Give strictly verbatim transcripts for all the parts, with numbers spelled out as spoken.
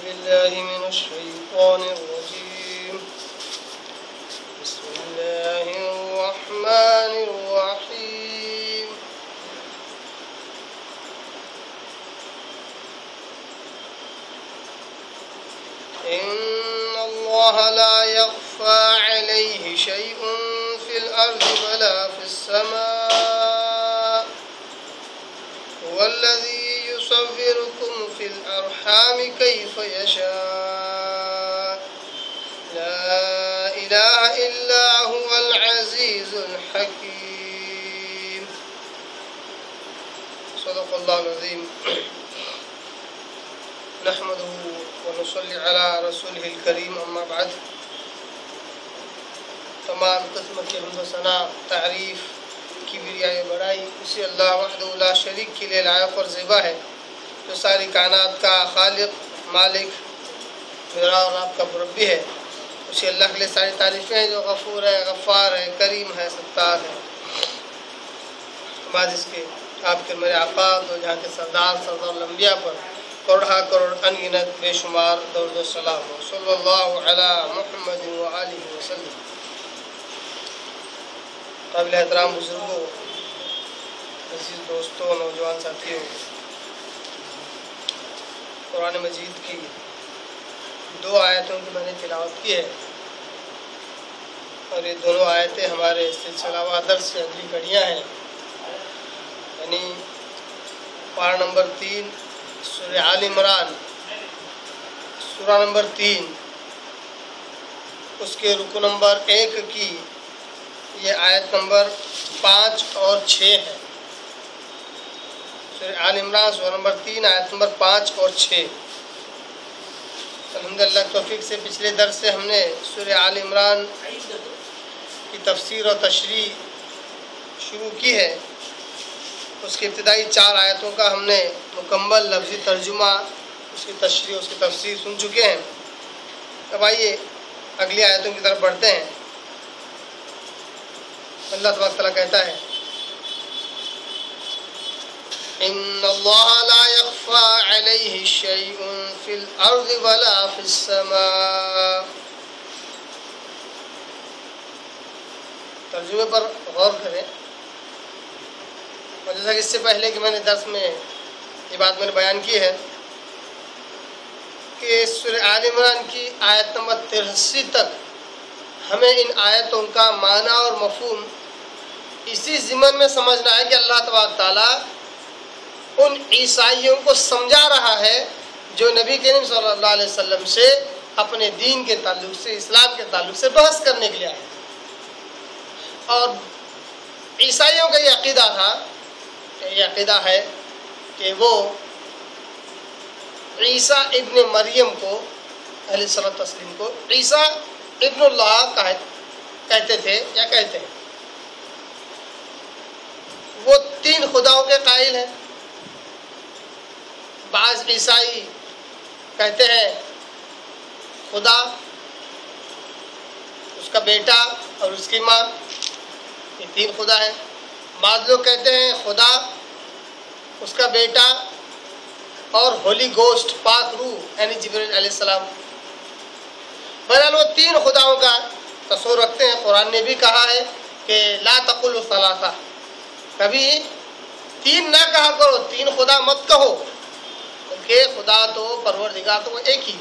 بالله من الشيطان الرجيم بسم الله الرحمن الرحيم إن الله لا يخفى عليه شيء في الأرض ولا في السماء هو الذي يصوركم في الأرحام كيف يشاء لا إله إلا هو العزيز الحكيم صدق الله العظيم نحمده ونصلي على رسوله الكريم اما بعد تمام قسم کی حمد و ثنا تعریف کبریائی بڑائی اسی اللہ وحدہ لا شریک کے لیے لائق اور زیبا ہے جو ساری کائنات کا خالق مالک میرا اور آپ کا مربی ہے اسی اللہ کے لیے ساری تعریفیں ہیں جو غفور ہے غفار ہے کریم ہے ستار ہے بعد اس کے آپ کے میرے آقا دو جہاں کے سردار سردار الانبیاء پر کروڑا کروڑ انگنت بے شمار درود و سلام ہو صلی اللہ علی محمد و آلہ وسلم. قابل احترام بزرگوں، عزیز دوستوں، نوجوان ساتھیوں، قرآن مجید کی دو آیتوں کی میں نے تلاوت کی ہے اور یہ دونوں آیتیں ہمارے سلسلہ وار درس سے اگلی کڑیاں ہیں، یعنی پارہ نمبر تین سورہ آل عمران سورہ نمبر تین اس کے رکو نمبر ایک کی یہ آیت نمبر پانچ اور چھ ہے. سورہ آل عمران سورہ نمبر تین آیت نمبر پانچ اور چھ. الحمدللہ توفیق سے پچھلے درس سے ہم نے سورہ آل عمران کی تفسیر اور تشریح شروع کی ہے. اس کی ابتدائی چار آیتوں کا ہم نے مکمل لفظی ترجمہ، اس کی تشریح، اس کی تفسیر سن چکے ہیں. اب آئیے اگلی آیتوں کی طرف بڑھتے ہیں. اللہ تبارک تعالیٰ کہتا ہے ان اللہ لا یخفی علیہ شیء فی الارض ولا فی السماء. ترجمے پر غور کریں. اور جیسا کہ اس سے پہلے کہ میں نے درس میں یہ بات میں نے بیان کی ہے کہ سورہ آل عمران کی آیت نمبر تراسی تک ہمیں ان آیتوں کا معنی اور مفہوم اسی ضمن میں سمجھنا ہے کہ اللہ تبارک تعالیٰ ان عیسائیوں کو سمجھا رہا ہے جو نبی کریم صلی اللہ علیہ وسلم سے اپنے دین کے تعلق سے، اسلام کے تعلق سے بحث کرنے کے لیے آئے. اور عیسائیوں کا یہ عقیدہ تھا، یہ عقیدہ ہے کہ وہ عیسیٰ ابن مریم کو علیہ الصلوۃ والتسلیم کو عیسیٰ ابن اللہ کہتے تھے یا کہتے ہیں. وہ تین خداؤں کے قائل ہیں. بعض عیسائی کہتے ہیں خدا، اس کا بیٹا اور اس کی ماں، یہ تین خدا ہیں. بعض لوگ کہتے ہیں خدا، اس کا بیٹا اور ہولی گوسٹ پاک روح یعنی جبرائیل علیہ السلام. بہرحال وہ تین خداؤں کا تصور رکھتے ہیں. قرآن نے بھی کہا ہے کہ لا تقولوا ثلاثہ، کبھی تین نہ کہا کرو، تین خدا مت کہو، بلکہ خدا تو پروردگار تو وہ ایک ہی.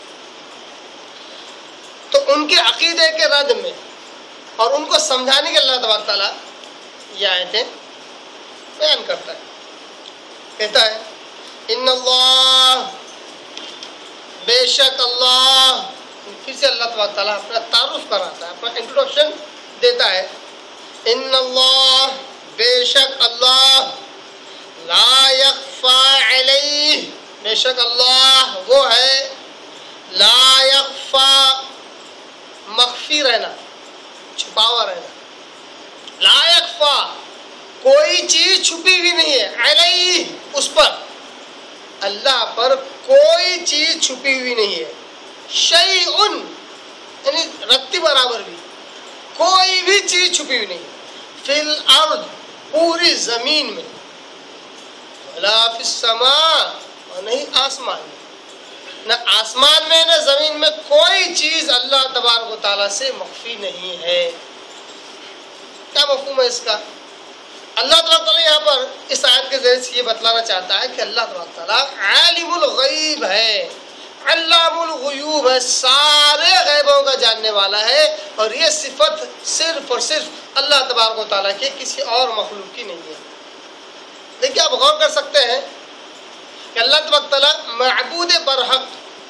تو ان کے عقیدے کے رد میں اور ان کو سمجھانے کے اللہ تبارک تعالیٰ یہ آیتیں بیان کرتا ہے. کہتا ہے ان اللہ، بے شک اللہ. پھر سے اللہ تبارک تعالیٰ اپنا تعارف کراتا ہے، اپنا انٹروڈکشن دیتا ہے. ان اللہ، بے شک اللہ، لا یخفی علیہ، بے شک اللہ وہ ہے، لا یخفی مخفی رہنا، چھپاوا رہنا. لا یخفی کوئی چیز چھپی ہوئی نہیں ہے، علیہ اس پر، اللہ پر کوئی چیز چھپی ہوئی نہیں ہے. شیء یعنی رتی برابر بھی، کوئی بھی چیز چھپی ہوئی نہیں. فی الارض پوری زمین میں، ولا فی السماء اور نہیں آسمان میں. نہ آسمان میں نہ زمین میں کوئی چیز اللہ تبارک و تعالیٰ سے مخفی نہیں ہے۔ کیا مفہوم ہے اس کا؟ اللہ تبارک تعالیٰ یہاں پر اس آیت کے ذریعے سے یہ بتلانا چاہتا ہے کہ اللہ تبارک تعالیٰ عالم الغیب ہے، علام الغیوب ہے، سارے غیبوں کا جاننے والا ہے، اور یہ صفت صرف اور صرف اللہ تبارک و تعالیٰ کے کسی اور مخلوق کی نہیں ہے۔ دیکھیے آپ غور کر سکتے ہیں کہ اللہ تبارک تعالیٰ معبود برحق،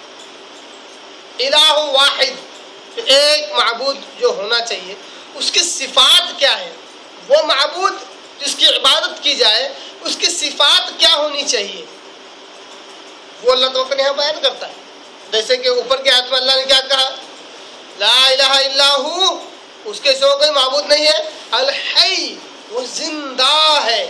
الہ واحد، ایک معبود جو ہونا چاہیے، اس کی صفات کیا ہے؟ وہ معبود جس کی عبادت کی جائے اس کی صفات کیا ہونی چاہیے، وہ اللہ تعالیٰ نے یہاں بیان کرتا ہے۔ جیسے کہ اوپر کی آیت میں اللہ نے کیا کہا؟ لا الہ الا ہو، اس کے سوا کوئی معبود نہیں ہے، الحی، وہ زندہ ہے۔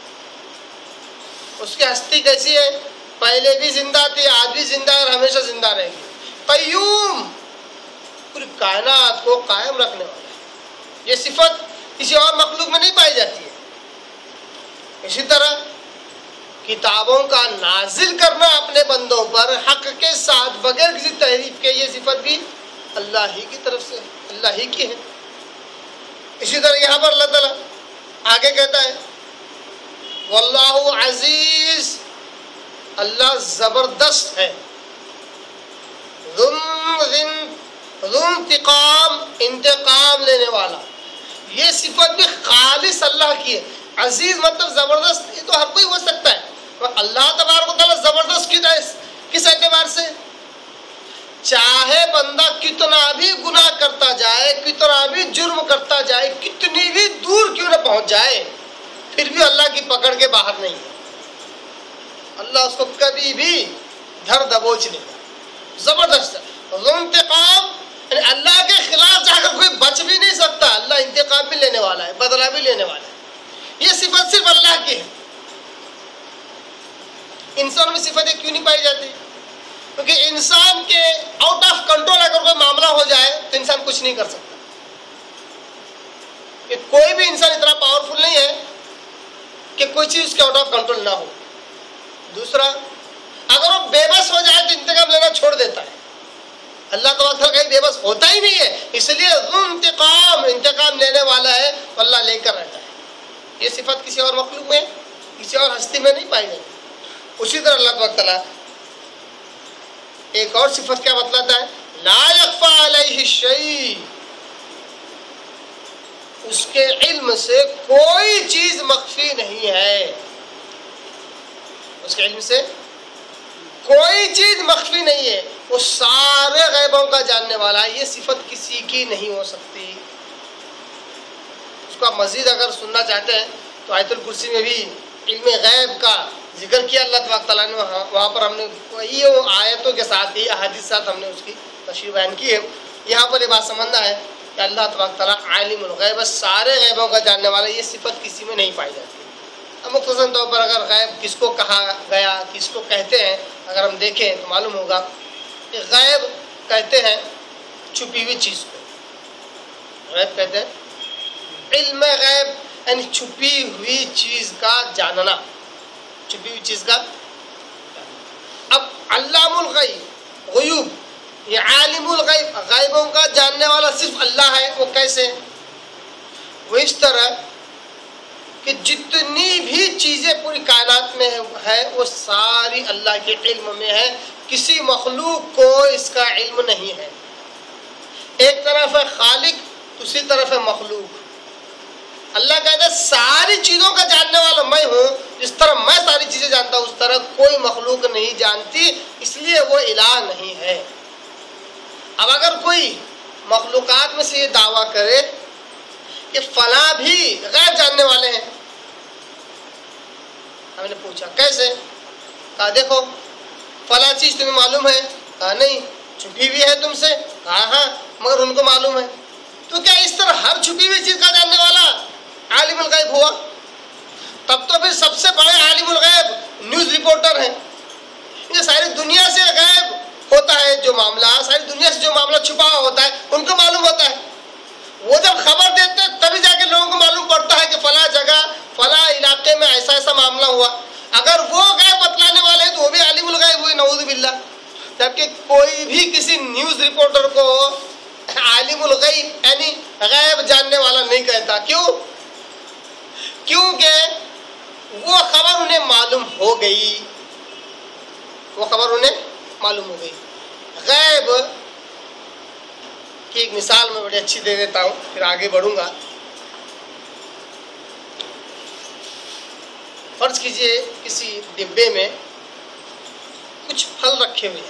اس کی ہستی کیسی ہے؟ پہلے بھی زندہ تھی، آج بھی زندہ ہے اور ہمیشہ زندہ رہے گی۔ قیوم، پوری کائنات کو قائم رکھنے والا ہے۔ یہ صفت کسی اور مخلوق میں نہیں پائی جاتی ہے۔ اسی طرح کتابوں کا نازل کرنا اپنے بندوں پر حق کے ساتھ بغیر کسی تحریف کے، یہ صفت بھی اللہ ہی کی طرف سے، اللہ ہی کی ہے۔ اسی طرح یہاں پر اللہ تعالیٰ آگے کہتا ہے واللہ عزیز، اللہ زبردست ہے، ذو انتقام، انتقام لینے والا۔ یہ صفت بھی خالص اللہ کی ہے۔ عزیز مطلب زبردست، یہ تو ہر کوئی ہو سکتا ہے، اور اللہ تبارک و تعالیٰ زبردست کس اعتبار سے؟ چاہے بندہ کتنا بھی گناہ کرتا جائے، کتنا بھی جرم کرتا جائے، کتنی بھی دور کیوں نہ پہنچ جائے، پھر بھی اللہ کی پکڑ کے باہر نہیں ہے۔ اللہ اس کو کبھی بھی دھر دبوچ نہیں گا، زبردست ہے۔ ذو انتقام، یعنی اللہ کے خلاف جا کر کوئی بچ بھی نہیں سکتا، اللہ انتقام بھی لینے والا ہے، بدلہ بھی لینے والا ہے۔ یہ صفت صرف اللہ کی ہے۔ انسان میں صفتیں کیوں نہیں پائی جاتی؟ کیونکہ انسان کے آؤٹ آف کنٹرول اگر کوئی معاملہ ہو جائے تو انسان کچھ نہیں کر سکتا۔ کہ کوئی بھی انسان اتنا پاورفل نہیں ہے کہ کوئی چیز اس کے آؤٹ آف کنٹرول نہ ہو۔ دوسرا، اگر وہ بے بس ہو جائے تو انتقام لینا چھوڑ دیتا ہے۔ اللہ تعالیٰ کہیں بے بس ہوتا ہی نہیں ہے، اس لیے ذو انتقام، انتقام لینے والا ہے، تو اللہ لے کر رہتا ہے۔ یہ صفت کسی اور مخلوق میں، کسی اور ہستی میں نہیں پائی جاتی۔ اسی طرح اللہ تعالیٰ ایک اور صفت کیا بتلاتا ہے؟ لا یخفی علیہ شیء، اس کے علم سے کوئی چیز مخفی نہیں ہے۔ اس کے علم سے کوئی چیز مخفی نہیں ہے، وہ سارے غیبوں کا جاننے والا ہے۔ یہ صفت کسی کی نہیں ہو سکتی۔ اس کو آپ مزید اگر سننا چاہتے ہیں تو آیت الکرسی میں بھی علم غیب کا ذکر کیا اللہ تبارک تعالیٰ نے، وہاں وہاں پر ہم نے یہ آیتوں کے ساتھ ہی احادیث کے ساتھ ہم نے اس کی تشریح بیان کی ہے۔ یہاں پر یہ بات سمجھنا ہے کہ اللہ تبارک تعالیٰ عالم الغیب، سارے غیبوں کا جاننے والا، یہ صفت کسی میں نہیں پائی جاتی۔ اب مختصر طور پر اگر غیب کس کو کہا گیا، کس کو کہتے ہیں، اگر ہم دیکھیں تو معلوم ہوگا کہ غیب کہتے ہیں چھپی ہوئی چیز کو، غیب کہتے ہیں علم غیب، یعنی چھپی ہوئی چیز کا جاننا، چھپی ہوئی چیز کا۔ اب علام الغیب، غیوب، یہ عالم الغیب، غیبوں کا جاننے والا صرف اللہ ہے۔ وہ کیسے؟ وہ اس طرح کہ جتنی بھی چیزیں پوری کائنات میں ہے وہ ساری اللہ کے علم میں ہے، کسی مخلوق کو اس کا علم نہیں ہے۔ ایک طرف ہے خالق، دوسری طرف ہے مخلوق۔ اللہ کہتا ہے ساری چیزوں کا جاننے والا میں ہوں، جس طرح میں ساری چیزیں جانتا ہوں اس طرح کوئی مخلوق نہیں جانتی، اس لیے وہ الہ نہیں ہے۔ اب اگر کوئی مخلوقات میں سے یہ دعویٰ کرے کہ فلاں بھی غیب جاننے والے ہیں، ہم نے پوچھا کیسے؟ کہا دیکھو فلاں چیز تمہیں معلوم ہے؟ کہا نہیں۔ چھپی ہوئی ہے تم سے؟ کہا ہاں، مگر ان کو معلوم ہے۔ تو کیا اس طرح ہر چھپی ہوئی چیز کا جاننے والا عالم الغیب ہوا؟ تب تو پھر سب سے بڑے عالم الغیب نیوز رپورٹر ہیں۔ یہ ساری دنیا سے غیب ہوتا ہے جو معاملہ، ساری دنیا سے جو معاملہ چھپا ہوا ہوتا ہے ان کو معلوم ہوتا ہے۔ وہ جب خبر دیتے ہیں تبھی جا کے لوگوں کو معلوم پڑتا ہے کہ فلاں جگہ فلاں علاقے میں ایسا ایسا معاملہ ہوا۔ اگر وہ غیب بتلانے والے ہیں تو وہ بھی عالم الغیب ہوئے، نعوذ باللہ۔ جبکہ کوئی بھی کسی نیوز رپورٹر کو عالم الغیب یعنی غیب جاننے والا نہیں کہتا. کیوں؟ کیونکہ وہ خبر انہیں معلوم ہو گئی وہ خبر انہیں معلوم ہو گئی. غیب کی ایک مثال میں بڑی اچھی دے دیتا ہوں، پھر آگے بڑھوں گا. فرض کیجئے کسی ڈبے میں کچھ پھل رکھے ہوئے ہیں.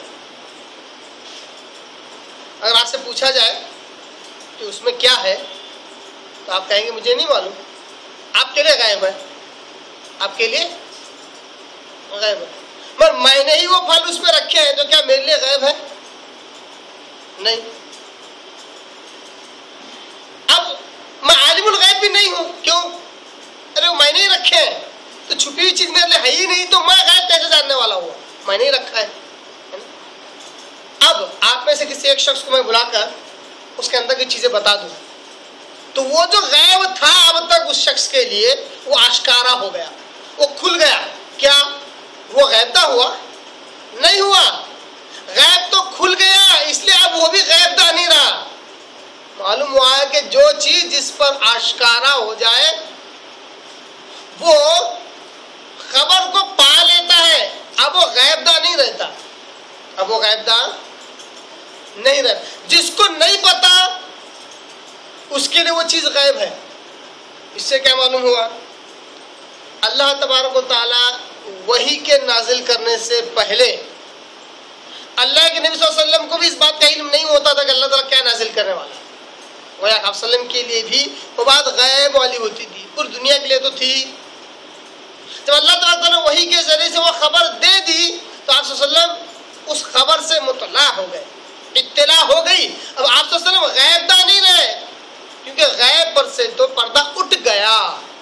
اگر آپ سے پوچھا جائے کہ اس میں کیا ہے تو آپ کہیں گے مجھے نہیں معلوم. آپ کے لیے غائب ہے، آپ کے لیے غائب ہے. مگر میں نے ہی وہ پھل اس میں رکھے ہیں تو کیا میرے لیے غائب ہے؟ نہیں. اب میں عالم الغیب بھی نہیں ہوں. کیوں؟ ارے میں نے ہی رکھے ہیں تو چھپی ہوئی چیز میرے لیے ہے ہی نہیں، تو میں غیب کیسے جاننے والا ہوا؟ میں نے ہی رکھا ہے. اب آپ میں سے کسی ایک شخص کو میں بلا کر اس کے اندر کی چیزیں بتا دوں تو وہ جو غیب تھا اب تک اس شخص کے لیے وہ آشکارا ہو گیا، وہ کھل گیا. کیا وہ غیب داں ہوا؟ نہیں ہوا. غیب تو کھل گیا، اس لیے اب وہ بھی غیب داں نہیں رہا. معلوم ہوا ہے کہ جو چیز جس پر آشکارا ہو جائے وہ خبر کو پا لیتا ہے، اب وہ غیب داں نہیں رہتا. اب وہ غیب داں نہیں رہتا. جس کو نہیں پتا اس کے لیے وہ چیز غیب ہے. اس سے کیا معلوم ہوا؟ اللہ تبارک و تعالیٰ وحی کے نازل کرنے سے پہلے اللہ کے نبی صلی اللہ علیہ وسلم کو بھی اس بات کا علم نہیں ہوتا تھا کہ اللہ تعالیٰ کیا نازل کرنے والا ہے. وہ آپ صلی اللہ علیہ وسلم کے لیے بھی وہ بات غیب والی ہوتی تھی، پوری دنیا کے لیے تو تھی. جب اللہ تعالیٰ نے وحی کے ذریعے سے وہ خبر دے دی تو آپ صلی اللہ علیہ وسلم اس خبر سے مطلع ہو گئے، اطلاع ہو گئی. اب آپ صلی اللہ علیہ وسلم غیب داں نہیں رہے کیونکہ غیب پر سے تو پردہ اٹھ گیا.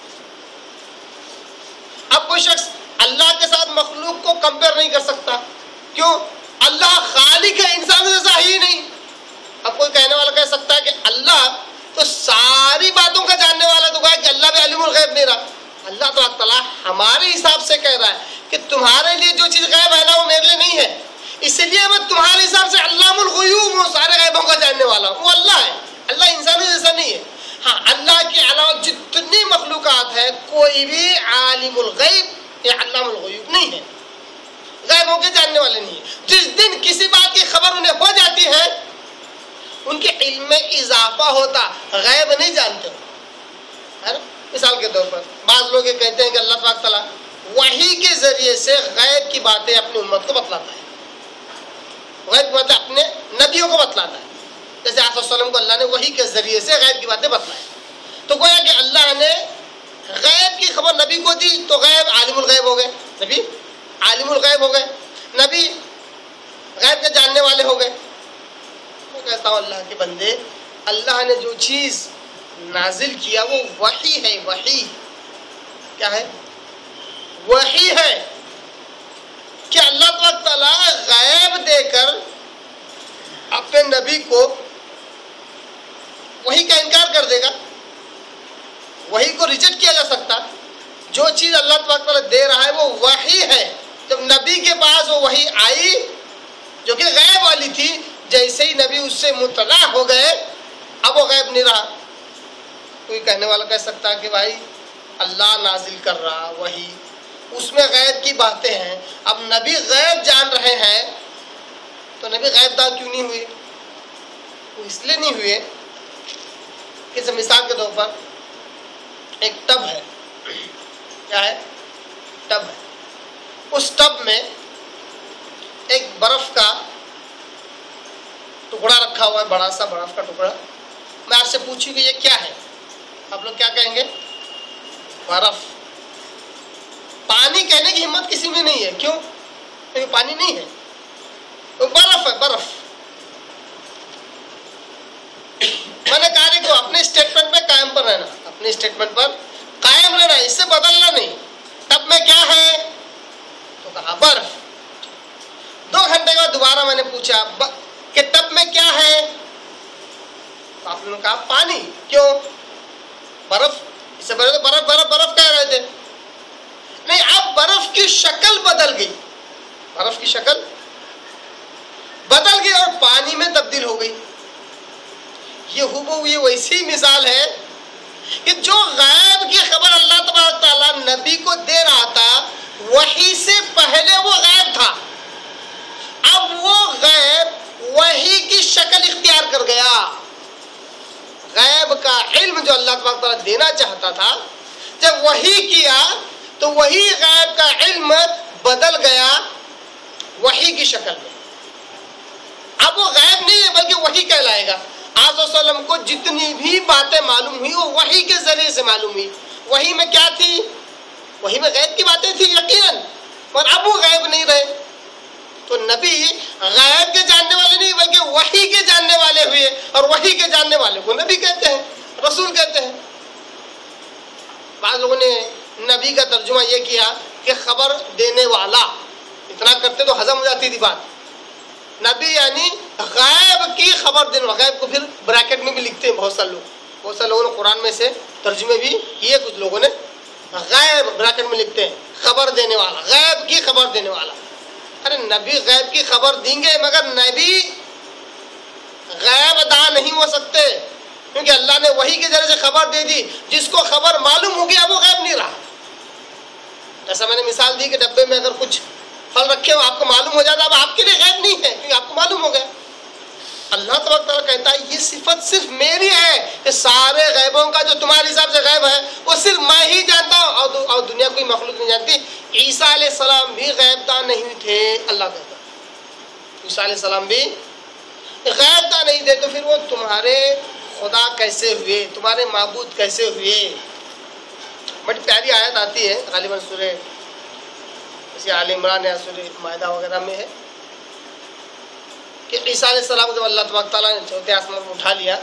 اب کوئی شخص اللہ کے ساتھ مخلوق کو کمپیئر نہیں کر سکتا. کیوں؟ اللہ خالق ہے، انسان جیسا ہی نہیں. اب کوئی کہنے والا کہہ سکتا ہے کہ اللہ تو ساری باتوں کا جاننے والا، تو کہا کہ اللہ بھی علم الغیب نہیں رہا. اللہ تعالیٰ ہمارے حساب سے کہہ رہا ہے کہ تمہارے لیے جو چیز غیب ہے نا وہ میرے لیے نہیں ہے، اس لیے میں تمہارے حساب سے علام الغیوب ہوں، سارے غیبوں کا جاننے والا ہوں. وہ اللہ ہے، اللہ انسانوں جیسا نہیں ہے. ہاں، اللہ کے علاوہ جتنی مخلوقات ہیں کوئی بھی عالم الغیب یا علام الغیوب نہیں ہے، غیبوں کے جاننے والے نہیں ہیں. جس دن کسی بات کی خبر انہیں ہو جاتی ہے ان کے علم میں اضافہ ہوتا، غیب نہیں جانتے. مثال کے طور پر بعض لوگ یہ کہتے ہیں کہ اللہ پاک تعالیٰ وحی کے ذریعے سے غیب کی باتیں اپنی امت کو بتلاتا ہے، غیب کی باتیں اپنے نبیوں کو بتلاتا ہے. جیسے آپ صلی اللہ علیہ وسلم کو اللہ نے وحی کے ذریعے سے غیب کی باتیں بتلائیں، تو گویا کہ اللہ نے غیب کی خبر نبی کو دی تو غیب عالم الغیب ہو گئے، نبی عالم الغیب ہو گئے، نبی غیب کے جاننے والے ہو گئے. میں کہتا ہوں اللہ کے بندے، اللہ نے جو چیز نازل کیا وہ وحی ہے. وحی کیا ہے؟ وحی ہے. کہ اللہ تعالیٰ غیب دے کر اپنے نبی کو وحی کا انکار کر دے گا؟ وحی کو ریجیکٹ کیا جا سکتا؟ جو چیز اللہ تعالیٰ دے رہا ہے وہ وحی ہے. جب نبی کے پاس وہ وحی آئی جو کہ غیب والی تھی، جیسے ہی نبی اس سے مطلع ہو گئے اب وہ غیب نہیں رہا. کوئی کہنے والا کہہ سکتا ہے کہ بھائی اللہ نازل کر رہا وحی، اس میں غیب کی باتیں ہیں، اب نبی غیب جان رہے ہیں تو نبی غیب داں کیوں نہیں ہوئے؟ وہ اس لیے نہیں ہوئے کہ جب مثال کے طور پر ایک ٹب ہے، کیا ہے؟ ٹب ہے. اس ٹب میں ایک برف کا ٹکڑا رکھا ہوا ہے، بڑا سا برف کا ٹکڑا. میں آپ سے پوچھوں کہ یہ کیا ہے؟ آپ لوگ کیا کہیں گے؟ برف. پانی کہنے کی ہمت کسی میں نہیں ہے. کیوں؟ کیونکہ پانی نہیں ہے، وہ برف ہے. برف. میں نے کہا کہ اپنے اسٹیٹمنٹ پہ قائم پر رہنا، اپنے اسٹیٹمنٹ پر قائم رہنا، اس سے بدلنا نہیں. ٹب میں کیا ہے؟ تو کہا برف. دو گھنٹے کے بعد دوبارہ میں نے پوچھا کہ ٹب میں کیا ہے؟ تو آپ نے کہا پانی. کیوں؟ برف. اس سے برف برف برف کہہ رہے تھے. نہیں، اب برف کی شکل بدل گئی. برف کی شکل گئی اور پانی میں تبدیل ہو گئی۔ یہ ہو یہ ویسی مثال ہے کہ جو غیب کی خبر اللہ تبارک تعالیٰ نبی کو دے رہا تھا، وحی سے پہلے وہ غیب تھا، اب وہ غیب وحی کی شکل اختیار کر گیا۔ غیب کا علم جو اللہ تبارک تعالیٰ دینا چاہتا تھا، جب وحی کیا تو وہی غیب کا علم بدل گیا وحی کی شکل میں۔ اب وہ غیب نہیں ہے بلکہ وحی کہلائے گا۔ آپ صلی اللہ علیہ وسلم کو جتنی بھی باتیں معلوم ہوئی وہ وحی کے ذریعے سے معلوم ہوئی۔ وحی میں کیا تھی؟ وحی میں غیب کی باتیں تھی یقیناً، اور اب وہ غیب نہیں رہے۔ تو نبی غیب کے جاننے والے نہیں بلکہ وحی کے جاننے والے ہوئے، اور وحی کے جاننے والے کو نبی کہتے ہیں، رسول کہتے ہیں۔ بعض لوگوں نے نبی کا ترجمہ یہ کیا کہ خبر دینے والا، اتنا کرتے تو ہضم ہو جاتی تھی بات۔ نبی یعنی غیب کی خبر دینے والا۔ غیب کو پھر بریکٹ میں بھی لکھتے ہیں بہت سارے لوگ، بہت سارے لوگوں نے قرآن میں سے ترجمے بھی کیے، کچھ لوگوں نے غیب بریکٹ میں لکھتے ہیں، خبر دینے والا، غیب کی خبر دینے والا۔ ارے نبی غیب کی خبر دیں گے مگر نبی غیب ادا نہیں ہو سکتے، کیونکہ اللہ نے وحی کے ذریعے سے خبر دے دی۔ جس کو خبر معلوم ہو گیا وہ غیب نہیں رہا۔ ایسا میں نے مثال دی کہ ڈبے میں اگر کچھ پھل رکھے ہو آپ کو معلوم ہو جاتا، اب آپ کے لیے غیب نہیں ہے کیونکہ آپ کو معلوم ہو گیا۔ اللہ تبارک تعالیٰ کہتا ہے یہ صفت صرف میری ہے کہ سارے غیبوں کا جو تمہارے حساب سے غیب ہے وہ صرف میں ہی جانتا ہوں، اور دنیا کوئی مخلوق نہیں جانتی۔ عیسیٰ علیہ السلام بھی غیب داں نہیں تھے، اللہ کہتا ہے عیسیٰ علیہ السلام بھی غیب داں نہیں تھے، تو پھر وہ تمہارے خدا کیسے ہوئے، تمہارے معبود کیسے ہوئے؟ بڑی پیاری آیت آتی ہے غالباً سورہ جیسے آل عمران یا سورہ مائدہ وغیرہ میں ہے کہ عیسیٰ علیہ السلام کو جب اللہ تبارک تعالیٰ نے چوتھے آسمان کو اٹھا لیا،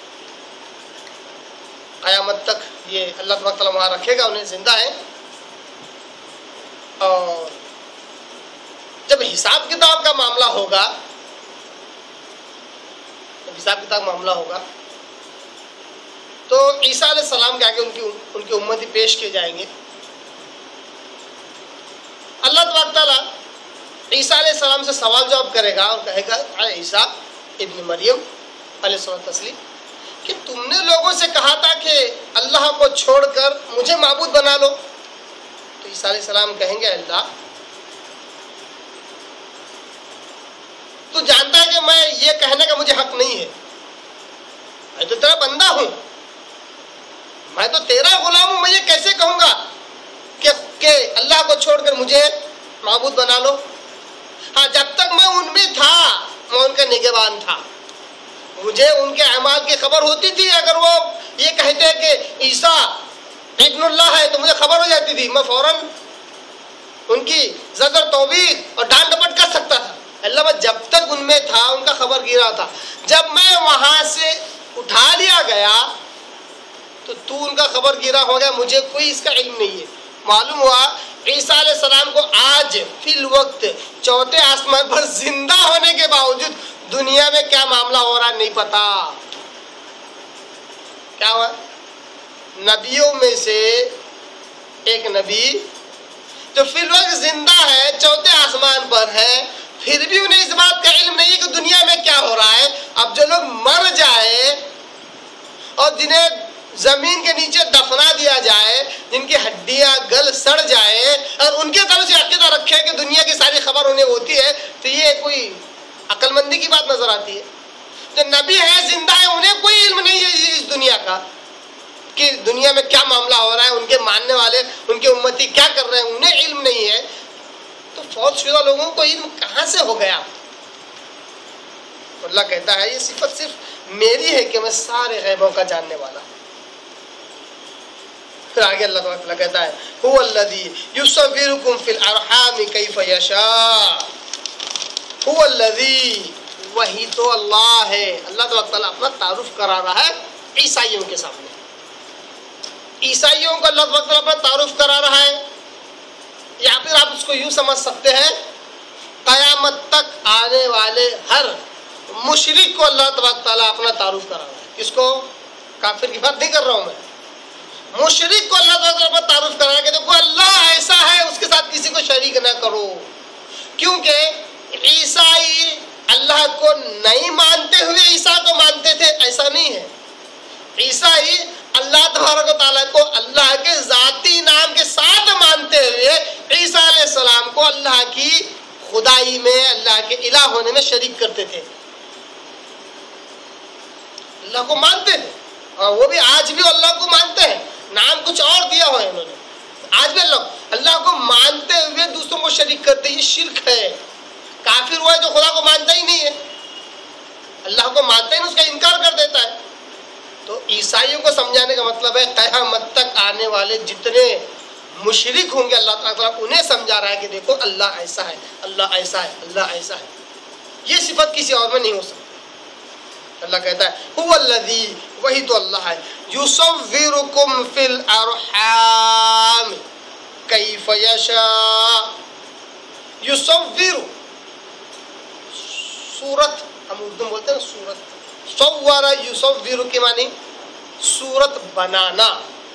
قیامت تک یہ اللہ تبارک تعالیٰ وہاں رکھے گا، انہیں زندہ ہے، اور جب حساب کتاب کا معاملہ ہوگا، جب حساب کتاب کا معاملہ ہوگا تو عیسیٰ علیہ السلام کے آگے ان کی ان کی امتی پیش کیے جائیں گے۔ اللہ تبارک تعالیٰ عیسیٰ علیہ السلام سے سوال جواب کرے گا اور کہے گا اے عیسیٰ ابن مریم علیہ السلام تسلیم کہ تم نے لوگوں سے کہا تھا کہ اللہ کو چھوڑ کر مجھے معبود بنا لو، تو عیسیٰ علیہ السلام کہیں گے اللہ تو جانتا ہے کہ میں یہ کہنے کا مجھے حق نہیں ہے، میں تو تیرا بندہ ہوں، میں تو تیرا غلام ہوں، میں یہ کیسے کہوں گا کہ کہ اللہ کو چھوڑ کر مجھے معبود بنا لو؟ ہاں جب تک میں ان میں تھا میں ان کا نگہبان تھا، مجھے ان کے اعمال کی خبر ہوتی تھی۔ اگر وہ یہ کہتے کہ عیسیٰ ابن اللہ ہے تو مجھے خبر ہو جاتی تھی، میں فوراً ان کی زجر توبیخ اور ڈانٹ ڈپٹ کر سکتا تھا۔ اللہ میں جب تک ان میں تھا ان کا خبر گیرا تھا، جب میں وہاں سے اٹھا لیا گیا تو تو ان کا خبر گیرا ہو گیا، مجھے کوئی اس کا علم نہیں ہے۔ معلوم ہوا عیسیٰ علیہ السلام کو آج فی الوقت چوتھے آسمان پر زندہ ہونے کے باوجود دنیا میں کیا معاملہ ہو رہا ہے نہیں پتا۔ کیا ہوا؟ نبیوں میں سے ایک نبی جو فی الوقت زندہ ہے، چوتھے آسمان پر ہے، پھر بھی انہیں اس بات کا علم نہیں ہے کہ دنیا میں کیا ہو رہا ہے۔ اب جو لوگ مر جائے اور جنہیں زمین کے نیچے دفنا دیا جائے، جن کی ہڈیاں گل سڑ جائے اور ان کے طرف سے عقیدہ رکھے کہ دنیا کی ساری خبر انہیں ہوتی ہے، تو یہ کوئی عقل مندی کی بات نظر آتی ہے؟ جو نبی ہے زندہ ہے انہیں کوئی علم نہیں ہے اس دنیا کا کہ دنیا میں کیا معاملہ ہو رہا ہے، ان کے ماننے والے ان کے امتی کیا کر رہے ہیں، انہیں علم نہیں ہے، تو فوت شدہ لوگوں کو علم کہاں سے ہو گیا؟ اللہ کہتا ہے یہ صفت صرف میری ہے کہ میں سارے غیبوں کا جاننے والا ہوں۔ پھر آگے اللہ تعالیٰ کہتا ہے هو الذی یصورکم فی الارحام کیف یشاء، هو الذی، وہی تو اللہ ہے۔ اللہ تعالیٰ اپنا تعارف کرا رہا ہے عیسائیوں کے سامنے، عیسائیوں کو اللہ تعالیٰ اپنا تعارف کرا رہا ہے، یا پھر آپ اس کو یوں سمجھ سکتے ہیں قیامت تک آنے والے ہر مشرک کو اللہ تبارک تعالیٰ اپنا تعارف کرا رہا ہے۔ کس کو؟ کافر کی بات نہیں کر رہا ہوں میں، مشرک کو اللہ تعالیٰ اپنا تعارف کرا رہا ہے کہ دیکھو اللہ ایسا ہے، اس کے ساتھ کسی کو شریک نہ کرو، کیونکہ عیسائی اللہ اللہ کو نہیں مانتے ہوئے عیسیٰ کو مانتے تھے، ایسا نہیں ہے. عیسیٰ ہی اللہ تبارک و تعالیٰ کو اللہ کے ذاتی نام کے ساتھ مانتے ہوئے عیسیٰ علیہ السلام کو اللہ کی خدائی میں، اللہ کے الہ ہونے میں شریک کرتے تھے. اللہ کو مانتے تھے، اور وہ بھی آج بھی اللہ کو مانتے ہیں، نام کچھ اور دیا ہوا ہے انہوں نے. آج بھی اللہ اللہ کو مانتے ہوئے دوسروں کو شریک کرتے، یہ شرک ہے. کافر ہوا ہے جو خدا کو مانتا ہی نہیں ہے، اللہ کو مانتا ہی نہیں، اس کا انکار کر دیتا ہے. تو عیسائیوں کو سمجھانے کا مطلب ہے قیامت تک آنے والے جتنے مشرک ہوں گے اللہ تعالیٰ انہیں سمجھا رہا ہے کہ دیکھو اللہ ایسا ہے، اللہ ایسا ہے، اللہ ایسا ہے. یہ صفت کسی اور میں نہیں ہو سکتی. اللہ کہتا ہے هو الذی، وہی تو اللہ ہے، یصورکم فی الارحام کیف یشاء. یصور، صورت، ہم اردو بولتے ہیں صورت. صور یصور کے معنی صورت بنانا.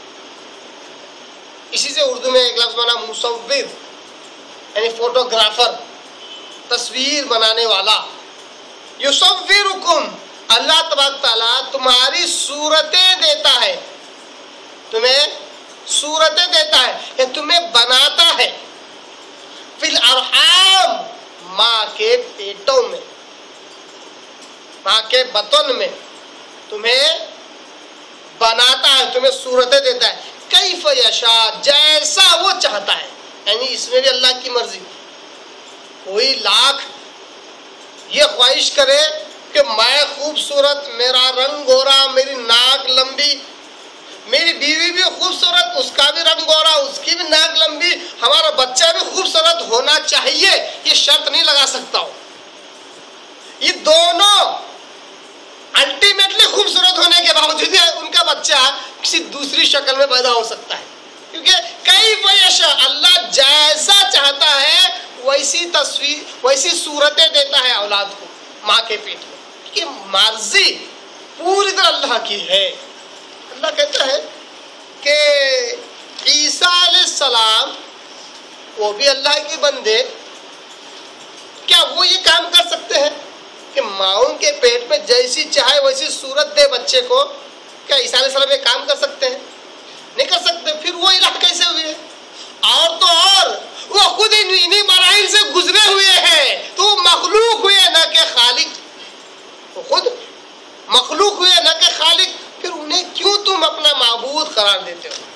اسی سے اردو میں ایک لفظ بنا مصور، یعنی فوٹوگرافر، تصویر بنانے والا. یصورکم، اللہ تبارک تعالیٰ تمہاری صورتیں دیتا ہے، تمہیں صورتیں دیتا ہے کہ تمہیں بناتا ہے. فی الارحام، ماں کے پیٹوں میں، ماں کے بطن میں تمہیں بناتا ہے، تمہیں صورتیں دیتا ہے. کیف یشاء، جیسا وہ چاہتا ہے. یعنی اس میں بھی اللہ کی مرضی. کوئی لاکھ یہ خواہش کرے کہ میں خوبصورت، میرا رنگ گورا، میری ناک لمبی، میری بیوی بھی خوبصورت، اس کا بھی رنگ گورا، اس کی بھی ناک لمبی، ہمارا بچہ بھی خوبصورت ہونا چاہیے، یہ شرط نہیں لگا سکتا ہوں. یہ دونوں الٹیمیٹلی خوبصورت ہونے کے باوجود ان کا بچہ کسی دوسری شکل میں پیدا ہو سکتا ہے. کیونکہ کیف یشاء، اللہ جیسا چاہتا ہے ویسی تصویر، ویسی صورتیں دیتا ہے اولاد کو ماں کے پیٹ میں. کہ مرضی پوری طرح اللہ کی ہے. اللہ کہتا ہے کہ عیسیٰ علیہ السلام وہ بھی اللہ کے بندے، کیا وہ یہ کام کر سکتے ہیں کہ ماؤں کے پیٹ میں جیسی چاہے ویسی صورت دے بچے کو؟ کیا عیسیٰ علیہ السلام یہ کام کر سکتے ہیں؟ نہیں کر سکتے. پھر وہ الہ کیسے ہوئے؟ اور تو اور وہ خود انہی مراحل سے گزرے ہوئے ہیں، تو وہ مخلوق ہوئے نہ کہ خالق. وہ خود مخلوق ہوئے نہ کہ خالق، پھر انہیں کیوں تم اپنا معبود قرار دیتے ہو؟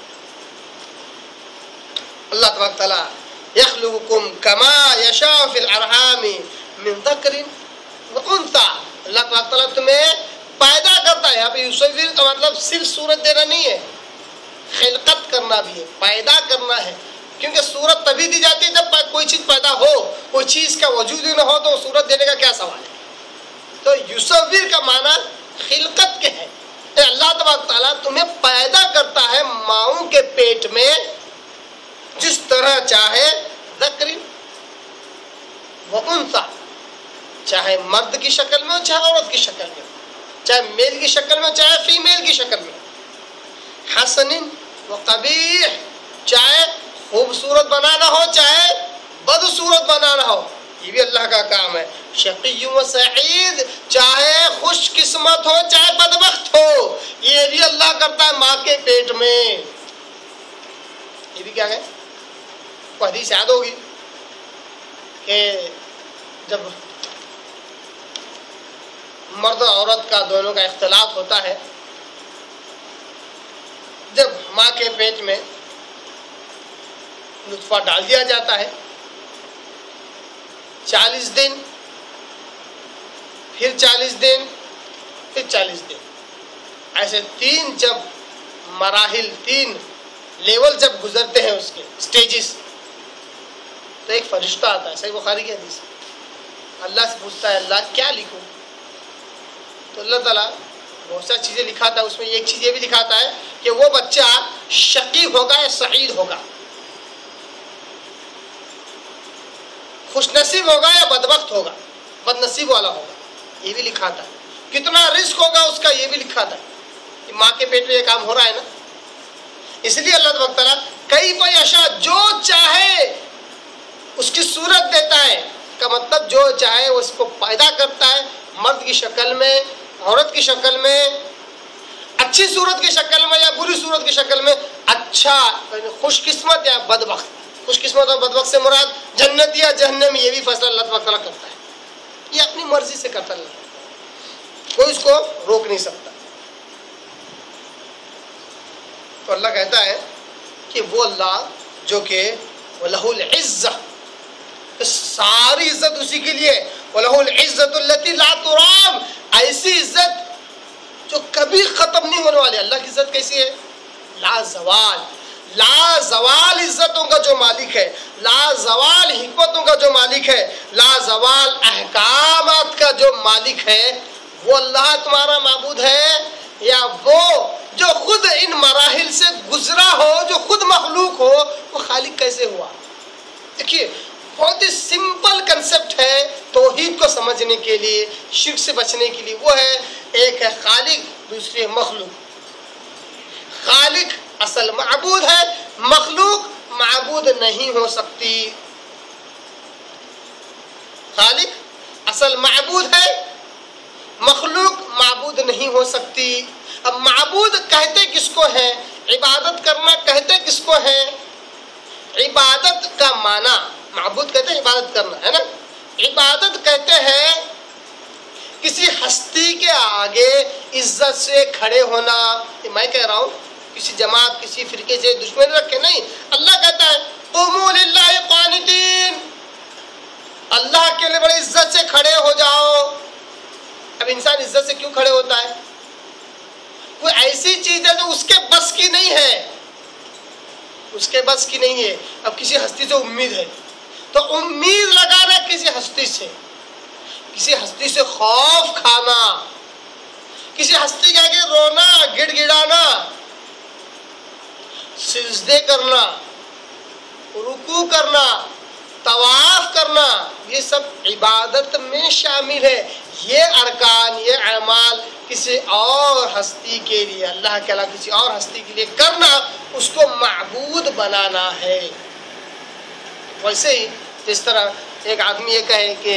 اللہ تبارک تعالیٰ یخلقکم کما یشاء فی الارحام من ذکر و انثی، اللہ تبارک تعالیٰ تمہیں پیدا کرتا ہے. یہاں پہ یصور کا مطلب صرف صورت دینا نہیں ہے، خلقت کرنا بھی ہے، پیدا کرنا ہے. کیونکہ صورت تبھی دی جاتی ہے جب کوئی چیز پیدا ہو. کوئی چیز کا وجود ہی نہ ہو تو صورت دینے کا کیا سوال ہے؟ تو یصور کا معنی خلقت کے ہے. اللہ تبارک تعالیٰ تمہیں پیدا کرتا ہے ماؤں کے پیٹ میں جس طرح چاہے، ذکر و انثی، چاہے مرد کی شکل میں ہو چاہے عورت کی شکل میں، چاہے میل کی شکل میں چاہے فیمیل کی شکل میں. حسن و قبیح، چاہے خوبصورت بنانا ہو چاہے بدصورت بنانا ہو، یہ بھی اللہ کا کام ہے. شقی و سعید، چاہے خوش قسمت ہو چاہے بدبخت ہو، یہ بھی اللہ کرتا ہے ماں کے پیٹ میں. یہ بھی کیا ہے؟ کو حدیث یاد ہوگی کہ جب مرد اور عورت کا دونوں کا اختلاط ہوتا ہے، جب ماں کے پیٹ میں نطفہ ڈال دیا جاتا ہے، چالیس دن، پھر چالیس دن، پھر چالیس دن، ایسے تین جب مراحل، تین لیول جب گزرتے ہیں اس کے سٹیجز، تو ایک فرشتہ آتا ہے. صحیح بخاری کی حدیث. اللہ سے پوچھتا ہے اللہ کیا لکھوں؟ تو اللہ تعالیٰ بہت ساری چیزیں لکھاتا ہے. اس میں ایک چیز یہ بھی دکھاتا ہے کہ وہ بچہ شقی ہوگا یا سعید ہوگا، خوش نصیب ہوگا یا بدبخت ہوگا، بد نصیب والا ہوگا. یہ بھی لکھاتا ہے. کتنا رزق ہوگا اس کا یہ بھی لکھاتا ہے. کہ ماں کے پیٹ میں یہ کام ہو رہا ہے نا. اس لیے اللہ تبارک تعالیٰ کیف یشاء، جو چاہے اس کی صورت دیتا ہے. کا مطلب جو چاہے اس کو پیدا کرتا ہے، مرد کی شکل میں، عورت کی شکل میں، اچھی صورت کی شکل میں یا بری صورت کی شکل میں، اچھا خوش قسمت یا بدبخت۔ خوش قسمت اور بدبخت سے مراد جنت یا جہنم، یہ بھی فیصلہ اللہ تعالیٰ کرتا ہے، یہ اپنی مرضی سے کرتا ہے، کوئی اس کو روک نہیں سکتا۔ تو اللہ کہتا ہے کہ وہ اللہ جو کہ وَلَهُ الْعِزَّةُ، ساری عزت اسی کے لیے، وَلَهُ الْعِزَّةُ الَّتِي لَا تُرَامُ، ایسی عزت جو کبھی ختم نہیں ہونے والی۔ اللہ کی عزت کیسی ہے؟ لا زوال، لا زوال عزتوں کا جو مالک ہے، لا زوال حکمتوں کا جو مالک ہے، لا زوال احکامات کا جو مالک ہے، وہ اللہ تمہارا معبود ہے، یا وہ جو خود ان مراحل سے گزرا ہو، جو خود مخلوق ہو، وہ خالق کیسے ہوا؟ دیکھیے بہت ہی سمپل کنسپٹ ہے توحید کو سمجھنے کے لیے، شرک سے بچنے کے لیے۔ وہ ہے، ایک ہے خالق، دوسری ہے مخلوق۔ خالق اصل معبود ہے، مخلوق معبود نہیں ہو سکتی۔ خالق اصل معبود ہے، مخلوق معبود نہیں ہو سکتی۔ اب معبود کہتے کس کو ہے؟ عبادت کرنا کہتے کس کو ہے؟ عبادت کا معنی، معبود کہتے ہیں عبادت کرنا، ہے نا؟ عبادت کہتے ہیں کسی ہستی کے آگے عزت سے کھڑے ہونا۔ میں کہہ رہا ہوں کسی جماعت، کسی فرقے سے دشمنی رکھے نہیں۔ اللہ کہتا ہے قوموا للہ قانتین، اللہ کے لیے بڑی عزت سے کھڑے ہو جاؤ۔ اب انسان عزت سے کیوں کھڑے ہوتا ہے؟ کوئی ایسی چیز ہے جو اس کے بس کی نہیں ہے، اس کے بس کی نہیں ہے۔ اب کسی ہستی سے امید ہے تو امید لگانا کسی ہستی سے، کسی ہستی سے خوف کھانا، کسی ہستی کے آگے رونا، گڑ گڑانا، سجدے کرنا، رکوع کرنا، طواف کرنا، یہ سب عبادت میں شامل ہے۔ یہ ارکان، یہ اعمال کسی اور ہستی کے لیے، اللہ کے علاوہ کسی اور ہستی کے لیے کرنا، اس کو معبود بنانا ہے۔ ویسے ہی جس طرح ایک آدمی یہ کہے کہ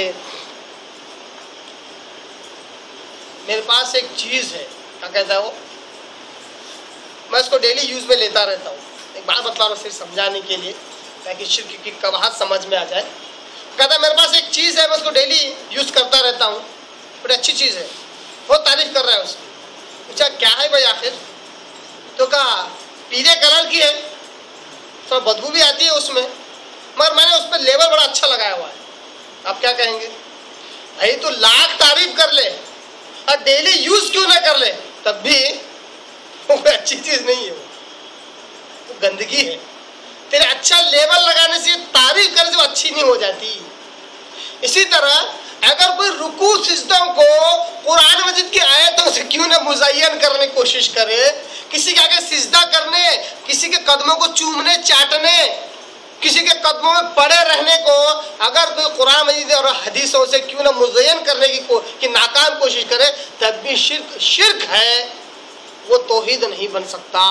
میرے پاس ایک چیز ہے، کیا کہتا ہے وہ؟ میں اس کو ڈیلی یوز میں لیتا رہتا ہوں۔ ایک بات بتلا رہا ہوں صرف سمجھانے کے لیے تاکہ شرک کی قباحت سمجھ میں آ جائے۔ کہتا ہے میرے پاس ایک چیز ہے، میں اس کو ڈیلی یوز کرتا رہتا ہوں، بڑی اچھی چیز ہے، بہت تعریف کر رہا ہے اس کی۔ پوچھا کیا ہے بھائی آخر؟ تو کہا پیلے کلر کی ہے، تھوڑا بدبو بھی آتی ہے اس میں، مگر میں نے اس پہ لیبل بڑا اچھا لگایا ہوا ہے۔ آپ کیا کہیں گے؟ بھائی تو لاکھ تعریف کر لے اور ڈیلی یوز کیوں نہ کر لے، تب بھی وہ کوئی اچھی چیز نہیں ہے، وہ گندگی ہے۔ تیرے اچھا لیبل لگانے سے، تعریف کرنے سے وہ اچھی نہیں ہو جاتی۔ اسی طرح اگر کوئی رکوع سجدوں کو قرآن مجید کی آیتوں سے کیوں نہ مزین کرنے کی کوشش کرے، کسی کے آگے سجدہ کرنے، کسی کے قدموں کو چومنے چاٹنے، کسی کے قدموں میں پڑے رہنے کو اگر کوئی قرآن مجید اور حدیثوں سے کیوں نہ مزین کرنے کی کو کی ناکام کوشش کرے، تب بھی شرک شرک ہے، وہ توحید نہیں بن سکتا۔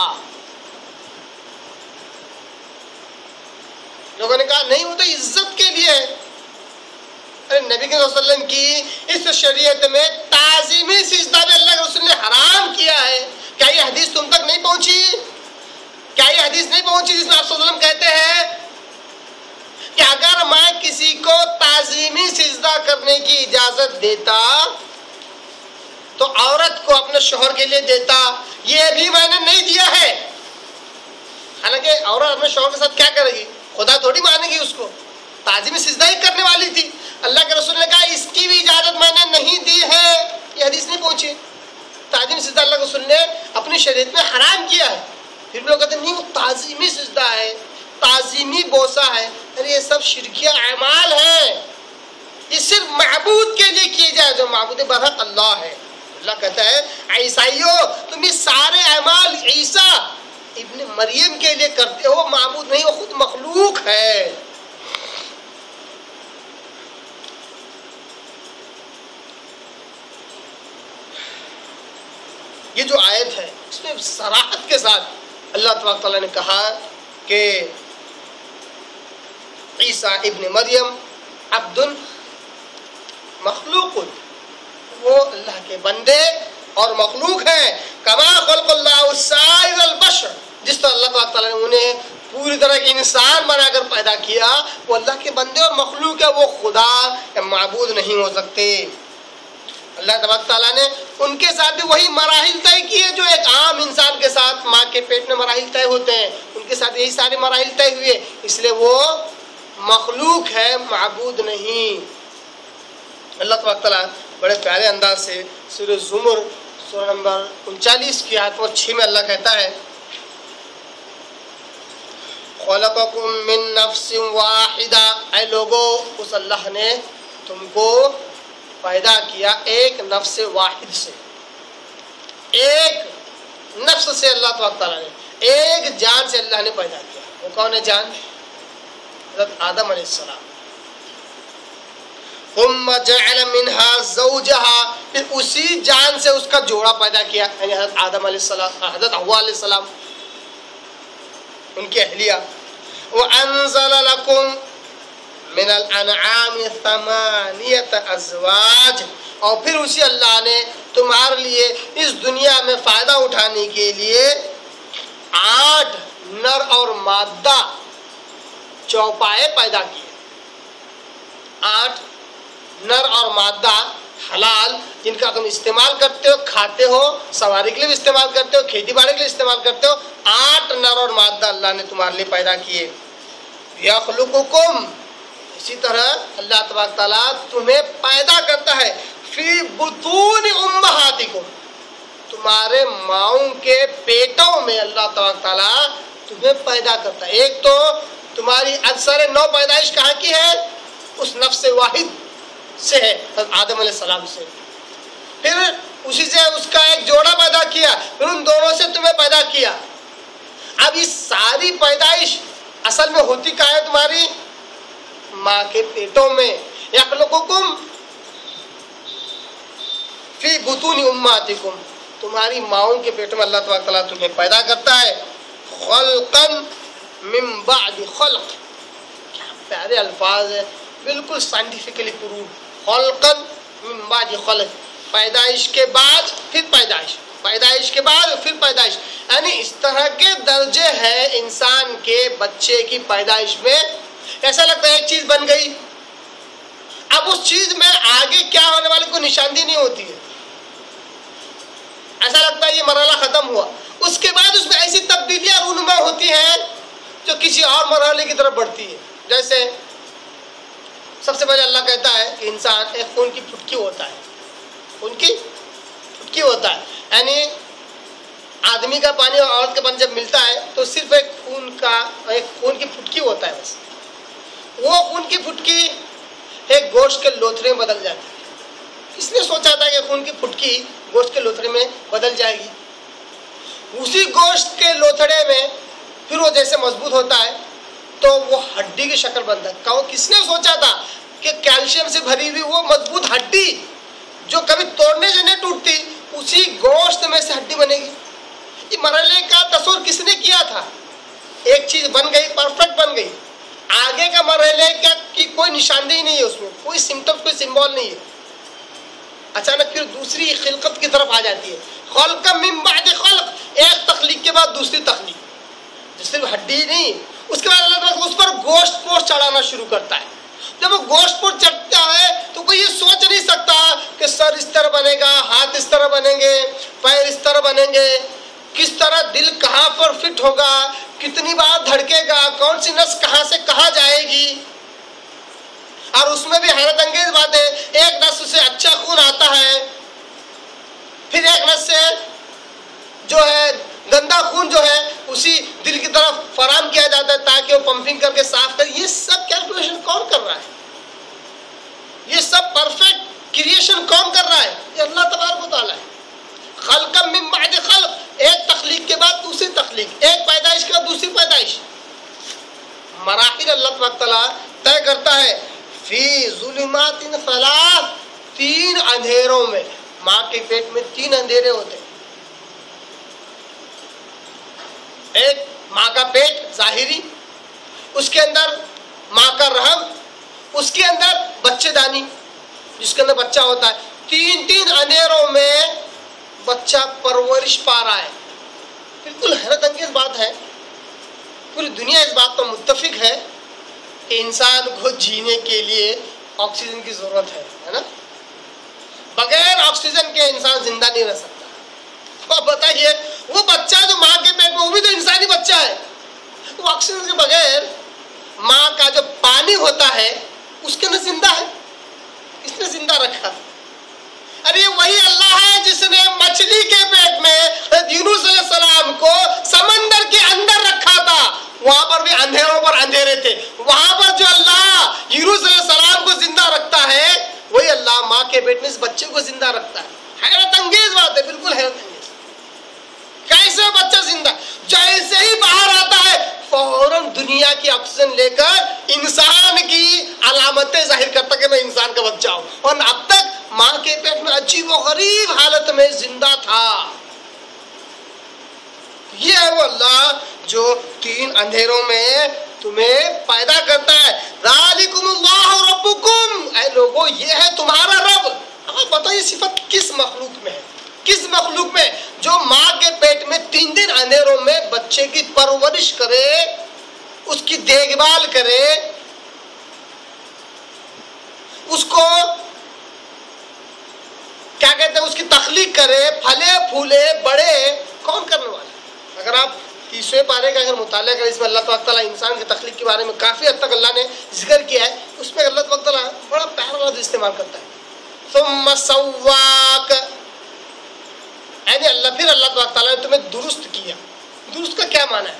لوگوں نے کہا نہیں وہ تو عزت کے لیے ہے۔ ارے نبی صلی اللہ علیہ وسلم کی اس شریعت میں تعظیمی سجدہ بھی اللہ کے رسول نے حرام کیا ہے۔ کیا یہ حدیث تم تک نہیں پہنچی؟ کیا یہ حدیث نہیں پہنچی جس میں آپ صلی اللہ علیہ وسلم کہتے ہیں کہ اگر میں کسی کو تعظیمی سجدہ کرنے کی اجازت دیتا تو عورت کو اپنے شوہر کے لیے دیتا، یہ بھی میں نے نہیں دیا ہے۔ حالانکہ عورت اپنے شوہر کے ساتھ کیا کرے گی؟ خدا تھوڑی مانے گی اس کو، تعظیمی سجدہ ہی کرنے والی تھی۔ اللہ کے رسول نے کہا اس کی بھی اجازت میں نے نہیں دی ہے، یہ حدیث نہیں پہنچی۔ تعظیمی سجدہ اللہ کے رسول نے اپنی شریعت میں حرام کیا ہے۔ پھر بھی لوگ کہتے ہیں نہیں وہ تعظیمی سجدہ ہے، تعظیمی بوسہ ہے۔ ارے یہ سب شرکیہ اعمال ہیں، یہ صرف معبود کے لیے کیے جائے جو معبود برحق اللہ ہے۔ اللہ کہتا ہے عیسائیوں تم یہ سارے اعمال عیسیٰ ابن مریم کے لیے کرتے ہو، معبود نہیں، وہ خود مخلوق ہے۔ یہ جو آیت ہے اس میں صراحت کے ساتھ اللہ تبارک تعالیٰ نے کہا کہ عیسیٰ ابن مریم عبد مخلوق، وہ اللہ کے بندے اور مخلوق ہیں. کما خلق اللہ السائر البشر، جس طرح اللہ تعالیٰ نے انہیں پوری طرح کے انسان بنا کر پیدا کیا، وہ اللہ کے بندے اور مخلوق ہے، وہ خدا یا معبود نہیں ہو سکتے. اللہ تبارک تعالیٰ نے ان کے ساتھ بھی وہی مراحل طے کیے جو ایک عام انسان کے ساتھ ماں کے پیٹ میں مراحل طے ہوتے ہیں، ان کے ساتھ یہی سارے مراحل طے ہوئے، اس لیے وہ مخلوق ہے، معبود نہیں. اللہ تبارک تعالیٰ بڑے پیارے انداز سے سورہ زمر سورہ نمبر انچالیس کی آیت نمبر چھ میں اللہ کہتا ہے خلقکم من نفس واحدہ، اے لوگو اس اللہ نے تم کو پیدا کیا ایک نفس واحد سے، ایک نفس سے اللہ تبارک تعالیٰ نے، ایک جان سے اللہ نے پیدا کیا. وہ کون ہے جان؟ حضرت آدم علیہ السلام. ثم جعل منها زوجها، پھر اسی جان سے اس کا جوڑا پیدا کیا، یعنی حضرت آدم علیہ السلام، حضرت حوا علیہ السلام ان کی اہلیہ. وَأَنزَلَ لَكُمْ مِنَ الْأَنْعَامِ ثَمَانِيَةَ أَزْوَاجٍ، اور پھر اسی اللہ نے تمہارے لیے اس دنیا میں فائدہ اٹھانے کے لیے آٹھ نر اور مادہ چوپائے پیدا کیے. آٹھ نر اور مادہ حلال، جن کا تم استعمال کرتے ہو، کھاتے ہو، سواری کے لیے بھی استعمال کرتے ہو، کھیتی باڑی کے لیے استعمال کرتے ہو. آٹھ نر اور مادہ اللہ نے تمہارے لیے پیدا کیے. یخلقکم، اسی طرح اللہ تبارک تعالیٰ تمہیں پیدا کرتا ہے فی بطون امہاتکم، تمہارے ماؤں کے پیٹوں میں اللہ تبارک تعالیٰ تمہیں پیدا کرتا ہے. ایک تو تمہاری اکثر نو پیدائش کہاں کی ہے؟ اس نفس واحد سے ہے، آدم علیہ السلام سے. پھر اسی سے اس کا ایک جوڑا پیدا کیا، پھر ان دونوں سے تمہیں پیدا کیا. اب اس ساری پیدائش اصل میں ہوتی کہاں ہے؟ تمہاری ماں کے پیٹوں میں. یخلقکم فی بطون امہاتکم، تمہاری ماؤں کے پیٹوں میں اللہ تبارک تعالیٰ تمہیں پیدا کرتا ہے. خلقا من بعد خلق، کیا پیارے الفاظ ہے، بالکل سائنٹیفکلی پروف. خلقا من بعد خلق، پیدائش کے بعد پھر پیدائش، پیدائش کے بعد پھر پیدائش. یعنی اس طرح کے درجے ہیں انسان کے بچے کی پیدائش میں. ایسا لگتا ہے ایک چیز بن گئی، اب اس چیز میں آگے کیا ہونے والی کوئی نشاندہی نہیں ہوتی ہے. ایسا لگتا ہے یہ مرحلہ ختم ہوا، اس کے بعد اس میں ایسی تبدیلیاں رونما ہوتی ہیں جو کسی اور مرحلے کی طرف بڑھتی ہے. جیسے سب سے پہلے اللہ کہتا ہے کہ انسان ایک خون کی پھٹکی ہوتا ہے، خون کی پھٹکی ہوتا ہے، یعنی آدمی کا پانی اور عورت کا پانی جب ملتا ہے تو صرف ایک خون کا ایک خون کی پھٹکی ہوتا ہے. بس وہ خون کی پھٹکی ایک گوشت کے لوتھڑے میں بدل جاتی ہے. کس نے سوچا تھا کہ خون کی پھٹکی گوشت کے لوتھڑے میں بدل جائے گی؟ اسی گوشت کے لوتھڑے میں پھر وہ جیسے مضبوط ہوتا ہے تو وہ ہڈی کی شکل بنتا ہے. کہو کس نے سوچا تھا کہ کیلشیم سے بھری ہوئی وہ مضبوط ہڈی جو کبھی توڑنے سے نہیں ٹوٹتی، اسی گوشت میں سے ہڈی بنے گی؟ یہ مرحلے کا تصور کس نے کیا تھا؟ ایک چیز بن گئی، پرفیکٹ بن گئی. آگے کا مرحلے کا کی کوئی نشاندہی نہیں ہے، اس میں کوئی سمٹم، کوئی سمبول نہیں ہے. اچانک پھر دوسری خلقت کی طرف آ جاتی ہے. خلق من بعد خلق، ایک تخلیق کے بعد دوسری تخلیق. صرف ہڈی نہیں، اس کے بعد اللہ تعالیٰ اس پر گوشت پوش چڑھانا شروع کرتا ہے. جب وہ گوشت پوش چڑھتا ہے تو کوئی یہ سوچ نہیں سکتا کہ سر اس طرح بنے گا، ہاتھ اس طرح بنیں گے، پیر اس طرح بنیں گے، کس طرح دل کہاں پر فٹ ہوگا، کتنی بار دھڑکے گا، کون سی نس کہاں سے کہاں جائے گی. اور اس میں بھی حیرت انگیز بات ہے، ایک نس سے اچھا خون آتا ہے، پھر ایک نس سے جو ہے گندا خون جو ہے اسی دل کی طرف فراہم کیا جاتا ہے تاکہ وہ پمپنگ کر کے صاف کرے. یہ سب کیلکولیشن کون کر رہا ہے؟ یہ سب پرفیکٹ کریشن کون کر رہا ہے؟ یہ اللہ تبارک و تعالیٰ ہے. خلق من بعد خلق، ایک تخلیق کے بعد دوسری تخلیق، ایک پیدائش کے بعد دوسری پیدائش. مراحل اللہ تبارک تعالیٰ طے کرتا ہے. فی ظلمات ثلاث، تین اندھیروں میں. ماں کے پیٹ میں تین اندھیرے ہوتے ہیں. ایک ماں کا پیٹ ظاہری، اس کے اندر ماں کا رحم، اس کے اندر بچے دانی جس کے اندر بچہ ہوتا ہے، تین تین اندھیروں میں بچہ پرورش پا رہا ہے. بالکل حیرت انگیز بات ہے. پوری دنیا اس بات پر متفق ہے کہ انسان کو جینے کے لیے آکسیجن کی ضرورت ہے ہے نا. بغیر آکسیجن کے انسان زندہ نہیں رہ سکتا. آپ بتائیے وہ بچہ جو ماں کے پیٹ میں، وہ بھی تو انسانی بچہ ہے. وہ آکسیجن کے بغیر ماں کا جو پانی ہوتا ہے اس کے اندر زندہ ہے. اس نے زندہ رکھا. ارے وہی اللہ ہے جس نے مچھلی کے پیٹ میں یونس علیہ السلام کو سمندر کے اندر رکھا تھا. وہاں پر بھی اندھیروں پر اندھیرے تھے. وہاں پر جو اللہ یونس علیہ السلام کو زندہ رکھتا ہے وہی اللہ ماں کے پیٹ میں اس بچے کو زندہ رکھتا ہے. حیرت انگیز بات ہے، بالکل حیرت انگیز. کیسے بچہ زندہ؟ جیسے ہی باہر آتا ہے فوراً دنیا کی آکسیجن لے کر انسان کی علامتیں ظاہر کرتا کہ میں انسان کا بچہ ہوں. اور اب تک ماں کے پیٹ میں عجیب و غریب حالت میں زندہ تھا. یہ ہے وہ اللہ جو تین اندھیروں میں تمہیں پیدا کرتا ہے. ذالکم اللہ ربکم، اے لوگو یہ ہے تمہارا رب. اب بتائیے صفت کس مخلوق میں ہے؟ کس مخلوق میں جو ماں کے پیٹ میں تین دن اندھیروں میں بچے کی پرورش کرے، اس کی دیکھ بھال کرے، اس کو کیا کہتے ہیں اس کی تخلیق کرے، پھلے پھولے بڑے. کون کرنے والا؟ اگر آپ تیسویں پارے کا اگر مطالعہ کریں، اس میں اللہ تعالیٰ انسان کی تخلیق کے بارے میں کافی حد تک اللہ نے ذکر کیا ہے. اس میں اللہ تعالیٰ بڑا پیارا لفظ استعمال کرتا ہے، ثم سواک، یعنی اللہ پھر اللہ تعالیٰ نے تمہیں درست کیا. درست کا کیا معنی ہے؟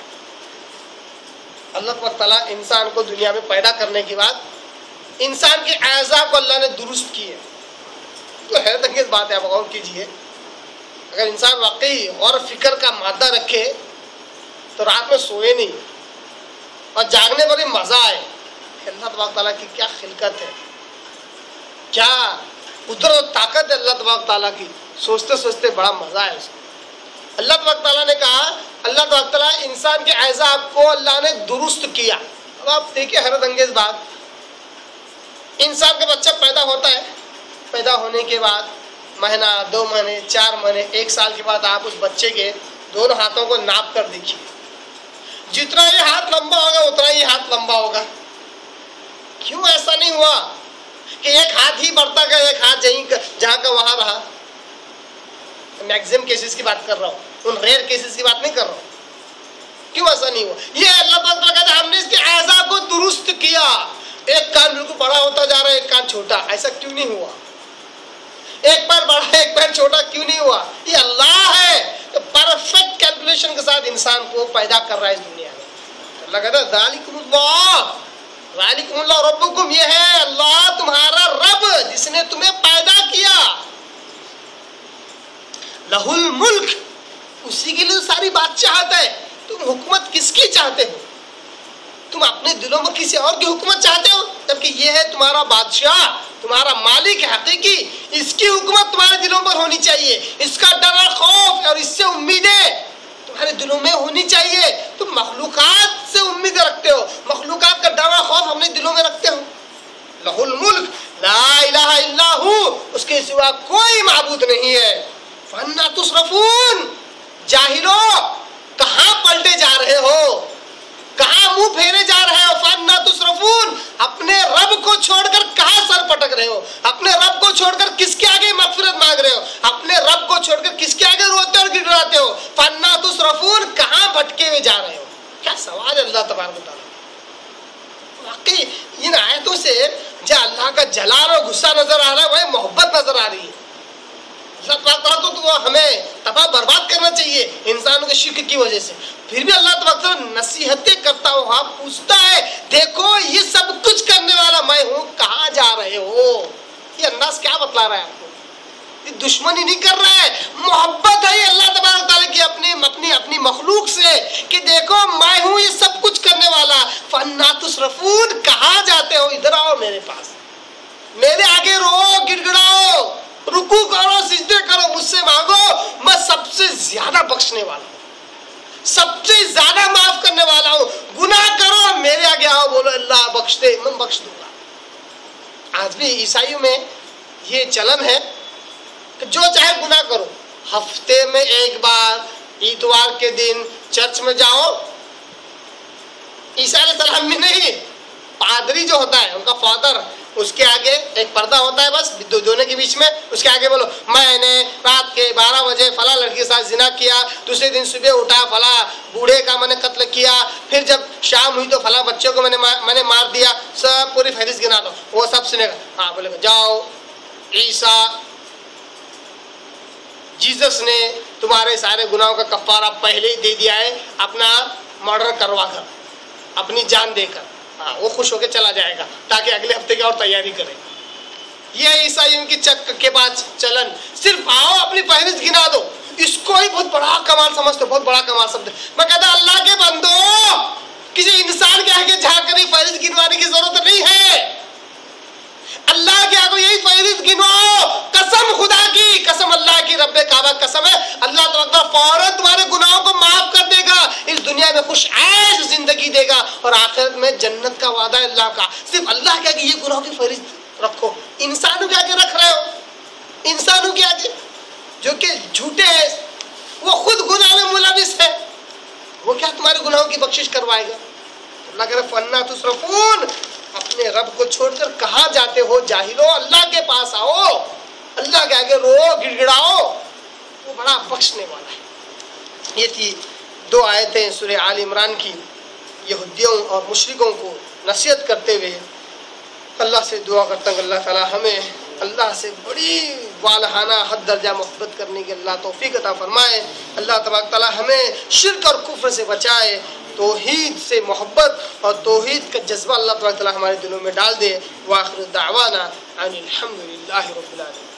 اللہ تعالیٰ انسان کو دنیا میں پیدا کرنے کے بعد انسان کے اعضاء کو اللہ نے درست کیے. تو حیرت انگیز بات ہے. آپ غور کیجئے، اگر انسان واقعی اور فکر کا مادہ رکھے تو رات میں سوئے نہیں اور جاگنے پر ہی مزہ آئے. اللہ تبارک تعالیٰ کی کیا خلقت ہے، کیا قدرت و طاقت ہے اللہ تبارک تعالیٰ کی. سوچتے سوچتے بڑا مزہ ہے اس کو. اللہ تبارک تعالیٰ نے کہا، اللہ تبارک تعالیٰ انسان کے اعضاء کو اللہ نے درست کیا. اب آپ دیکھیں حیرت انگیز بات، انسان کا بچہ پیدا ہوتا ہے، پیدا ہونے کے بعد مہینہ، دو مہینے، چار مہینے، ایک سال کے بعد آپ اس بچے کے دونوں ہاتھوں کو ناپ کر دیکھیے. جتنا یہ ہاتھ لمبا ہوگا اتنا یہ ہاتھ لمبا ہوگا. کیوں ایسا نہیں ہوا کہ ایک ہاتھ ہی بڑھتا گیا، ایک ہاتھ جہاں کا وہاں رہا؟ میکسیمم کیسز کی بات کر رہا ہوں، ان ریئر کیسز کی بات نہیں کر رہا ہوں. کیوں ایسا نہیں ہوا؟ یہ اللہ تعالیٰ کہتا ہے ہم نے اس کے اعضاء کو درست کیا. ایک کان بالکل بڑا ہوتا جا رہا ہے، ایک کان چھوٹا. ایسا کیوں نہیں ہوا؟ ایک پیر بڑا ایک پیر چھوٹا کیوں نہیں ہوا؟ یہ اللہ ہے پرفیکٹ کیلکولیشن کے ساتھ انسان کو پیدا کر رہا ہے اس دنیا میں. اللہ کہتا ہے ذالکم اللہ ذالکم اللہ ربکم، یہ ہے اللہ تمہارا رب جس نے تمہیں پیدا کیا. لہ الملک، اسی کے لیے ساری بادشاہت ہے. تم حکومت کس کی چاہتے ہو؟ تم اپنے دلوں میں کسی اور کی حکومت چاہتے ہو؟ جبکہ یہ ہے تمہارا بادشاہ، تمہارا مالک حقیقی. اس کی حکومت تمہارے دلوں پر ہونی چاہیے. اس کا ڈر اور خوف اور اس سے امیدیں تمہارے دلوں میں ہونی چاہیے. تم مخلوقات سے امیدیں رکھتے ہو، مخلوقات کا ڈر اور خوف اپنے دلوں میں رکھتے ہو. لہ الملک لا الہ الا ہو، اس کے سوا کوئی معبود نہیں ہے. فَأَنَّىٰ تُصْرَفُونَ، جاہلو کہاں پلٹے جا رہے ہو، کہاں منہ پھیرے جا رہے ہو؟ فَأَنَّىٰ تُصْرَفُونَ، اپنے رب کو چھوڑ کر کہاں سر پٹک رہے ہو؟ اپنے رب کو چھوڑ کر کس کے آگے مغفرت مانگ رہے ہو؟ اپنے رب کو چھوڑ کر کس کے آگے روتے اور گڑگڑاتے ہو؟ فَأَنَّىٰ تُصْرَفُونَ، کہاں بھٹکے ہوئے جا رہے ہو؟ کیا سوال ہے اللہ تبارک و تعالیٰ. واقعی ان آیتوں سے جو اللہ کا جلال اور غصہ نظر آ رہا ہے وہ محبت نظر آ رہی ہے. اللہ تعالیٰ تو ہمیں تباہ برباد کرنا چاہیے انسانوں کے شرک کی وجہ سے. پھر بھی اللہ تعالیٰ نصیحتیں کرتا ہوا پوچھتا ہے، دیکھو یہ سب کچھ کرنے والا میں ہوں، کہاں جا رہے ہو؟ یہ انداز کیا بتلا رہا ہے آپ کو؟ یہ دشمنی نہیں کر رہا ہے، محبت ہے اللہ تبارک تعالیٰ کی اپنی اپنی اپنی مخلوق سے کہ دیکھو میں ہوں یہ سب کچھ کرنے والا. فَأَنَّىٰ تُصْرَفُونَ، کہاں جاتے ہو؟ ادھر آؤ میرے پاس، میرے آگے رو، گڑ گڑاؤ، رکوع کرو، سجدے کرو، مجھ سے مانگو. میں سب سے زیادہ بخشنے والا ہوں، سب سے زیادہ معاف کرنے والا ہوں. گناہ کرو میرے آگے آؤ، بولو اللہ بخش دے، میں بخش دوں گا. آج بھی عیسائیوں میں یہ چلن ہے کہ جو چاہے گناہ کرو، ہفتے میں ایک بار اتوار کے دن چرچ میں جاؤ. عیسیٰ علیہ السلام میں نہیں، پادری جو ہوتا ہے ان کا فادر، اس کے آگے ایک پردہ ہوتا ہے بس دونوں کے بیچ میں، اس کے آگے بولو میں نے رات کے بارہ بجے فلاں لڑکی کے ساتھ زنا کیا، دوسرے دن صبح اٹھا فلاں بوڑھے کا میں نے قتل کیا، پھر جب شام ہوئی تو فلاں بچوں کو میں نے میں نے مار دیا، سب پوری فہرست گنا دو. وہ سب سنے گا. ہاں بولے گا جاؤ عیسیٰ جیزس نے تمہارے سارے گناہوں کا کفارہ پہلے ہی دے دیا ہے اپنا مرڈر کروا کر، اپنی جان دے کر. ہاں وہ خوش ہو کے چلا جائے گا تاکہ اگلے ہفتے کی اور تیاری کرے. یہ عیسائیوں کی چک کے پاس چلن، صرف آؤ اپنی فہرست گنا دو. اس کو ہی بہت بڑا کمال سمجھتے، بہت بڑا کمال سمجھتے. میں کہتا اللہ کے بندو، کسی انسان کے آگے جا کر ہی فہرست گنوانے کی ضرورت نہیں ہے. اللہ کے آگے یہی فہرست گنواؤ. قسم خدا کی، قسم اللہ کی، رب کعبہ قسم ہے، اللہ تعالیٰ فوراً تمہارے گناہوں کو معاف کر دے گا، اس دنیا میں خوش عیش زندگی دے گا، اور آخرت میں جنت کا وعدہ ہے اللہ کا. صرف اللہ کے آگے یہ گناہوں کی فہرست رکھو. انسانوں کے آگے رکھ رہے ہو، انسانوں کے آگے جو کہ جھوٹے ہیں، وہ خود گناہ میں ملوث ہے، وہ کیا تمہارے گناہوں کی بخشش کروائے گا؟ اللہ کہہ رہا فَأَنَّىٰ تُصْرَفُونَ، اپنے رب کو چھوڑ کر کہاں جاتے ہو جاہلو؟ اللہ کے پاس آؤ، اللہ کے آگے رو گڑ گڑاؤ، وہ بڑا بخشنے والا ہے. یہ تھی دو آیتیں سورہ آل عمران کی، یہودیوں اور مشرکوں کو نصیحت کرتے ہوئے. اللہ سے دعا کرتا ہوں اللہ تعالی ہمیں اللہ سے بڑی والہانہ حد درجہ محبت کرنے کی اللہ توفیق عطا فرمائے. اللہ تبارک تعالی ہمیں شرک اور کفر سے بچائے، توحید سے محبت اور توحید کا جذبہ اللہ تبارک تعالی ہمارے دلوں میں ڈال دے. وآخر دعوانا ان الحمد للہ رب العالمین.